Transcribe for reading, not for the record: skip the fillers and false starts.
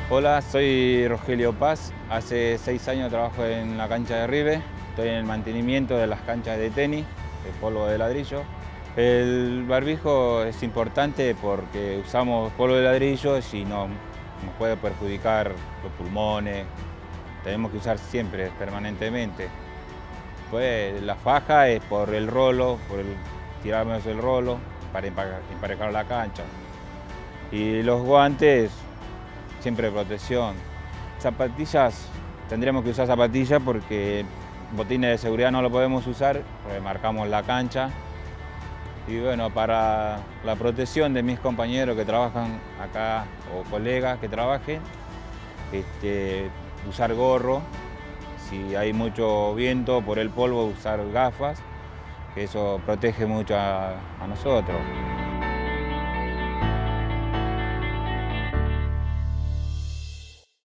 Hola, soy Rogelio Paz. Hace 6 años trabajo en la cancha de River. Estoy en el mantenimiento de las canchas de tenis, de polvo de ladrillo. El barbijo es importante porque usamos polvo de ladrillo y nos puede perjudicar los pulmones. Tenemos que usar siempre, permanentemente. Pues la faja es por el rolo, tirarnos el rolo para emparejar la cancha. Y los guantes, siempre protección. Zapatillas, tendríamos que usar zapatillas porque botines de seguridad no lo podemos usar, porque marcamos la cancha. Y bueno, para la protección de mis compañeros que trabajan acá o colegas que trabajen, usar gorro. Si hay mucho viento por el polvo, usar gafas, que eso protege mucho a nosotros.